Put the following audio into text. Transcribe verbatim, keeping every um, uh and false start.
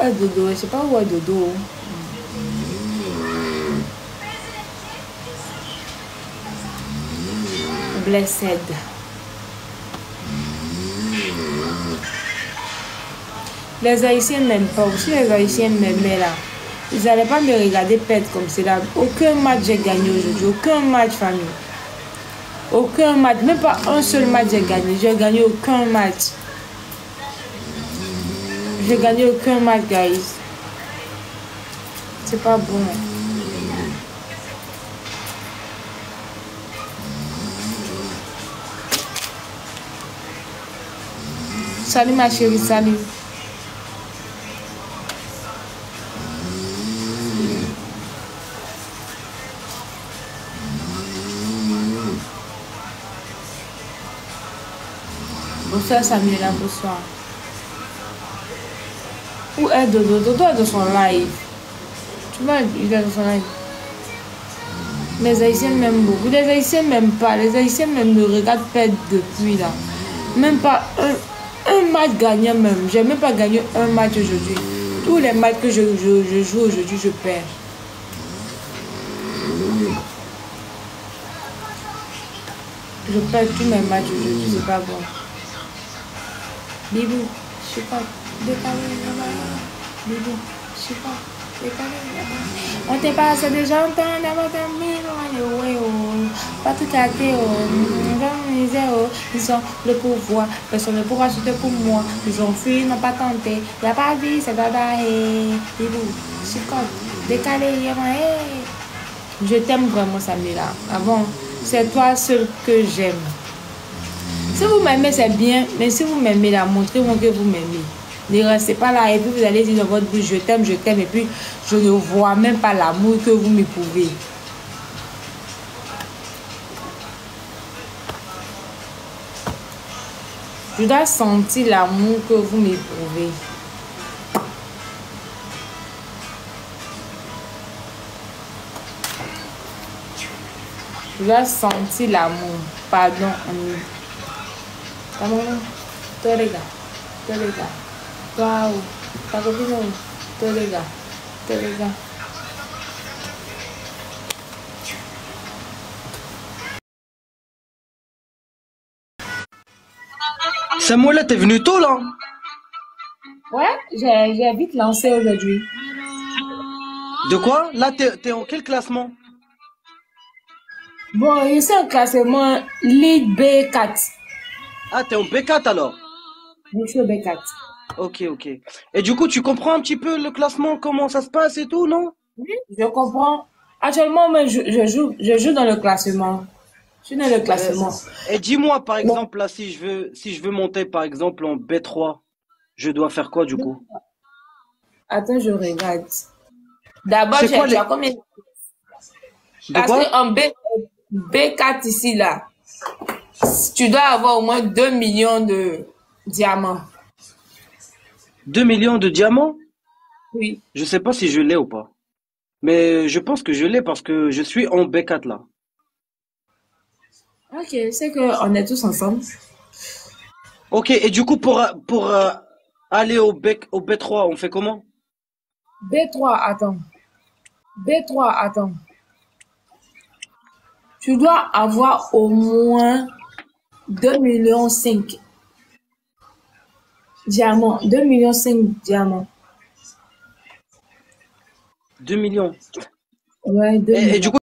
est Dodo? Je sais pas où est Dodo. Blessed. Les Haïtiens m'aiment pas. Aussi les Haïtiens m'aimaient là. Ils n'allaient pas me regarder perdre comme cela. Aucun match j'ai gagné aujourd'hui. Aucun match, famille. Aucun match. Même pas un seul match j'ai gagné. J'ai gagné aucun match. J'ai gagné aucun match, guys. C'est pas bon. Salut ma chérie, salut. Bonsoir Samuela, bonsoir. Où est Dodo? Dodo est dans son live. Tu vois, il est dans son live. Les Haïtiens m'aiment beaucoup. Les Haïtiens m'aiment pas. Les Haïtiens même me regardent perdre depuis là. Même pas un, un match gagnant même. J'ai même pas gagné un match aujourd'hui. Tous les matchs que je, je, je joue aujourd'hui, je perds. Je perds tous mes matchs aujourd'hui, c'est pas bon. Bibou, je sais pas, décalé là-bas. Bibou, je sais pas, décalé là-bas. On te passe déjà un temps d'avoir terminé, pas tout à fait, ils ont le pouvoir, personne ne pourra chuter pour moi. Ils ont fui, n'ont pas tenté, il n'y a pas de vie, c'est dada, Bibou, je sais pas, décalé, je t'aime vraiment, Samira. Avant, c'est toi seul que j'aime. Si vous m'aimez, c'est bien, mais si vous m'aimez, là, montrez-moi que vous m'aimez. Ne restez pas là et puis vous allez dire dans votre bouche, je t'aime, je t'aime, et puis je ne vois même pas l'amour que vous m'éprouvez. Je dois sentir l'amour que vous m'éprouvez. Je dois sentir l'amour. Pardon, ami. Toi les gars, toi les gars, toi où, ta copine où, toi les gars, toi les gars. Samuel, t'es venu tôt là? Ouais, j'ai vite lancé aujourd'hui. De quoi? Là, t'es en quel classement? Bon, je suis en classement League B quatre. Ah, t'es en B quatre alors? Je suis au B quatre. Ok, ok. Et du coup, tu comprends un petit peu le classement, comment ça se passe et tout, non? Oui, je comprends. Actuellement, mais je, je, joue, je joue dans le classement. Je suis dans le classement. Et, et dis-moi, par exemple, là, si je veux, si je veux monter, par exemple, en B trois, je dois faire quoi du coup? Attends, je regarde. D'abord, tu les... as combien? De Parce quoi? qu'en B, B quatre ici, là, tu dois avoir au moins deux millions de diamants. deux millions de diamants? Oui. Je sais pas si je l'ai ou pas. Mais je pense que je l'ai parce que je suis en B quatre là. Ok, c'est qu'on est tous ensemble. Ok, et du coup, pour, pour euh, aller au, B, au B trois, on fait comment? B trois, attends. B trois, attends. Tu dois avoir au moins deux millions cinq diamants. deux millions cinq diamants. deux millions. Ouais, deux Et, millions. et du coup,